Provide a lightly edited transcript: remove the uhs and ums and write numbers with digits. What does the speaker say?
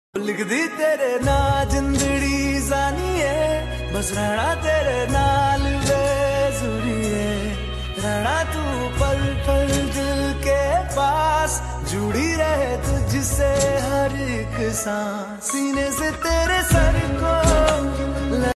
लिख दी तेरे ना जिंदड़ी जानिए, बस रहना तेरे नाल बेजुरिए, रहना तू पल पल दिल के पास, जुड़ी रहे तुझसे हर एक सांस, सीने से तेरे सर को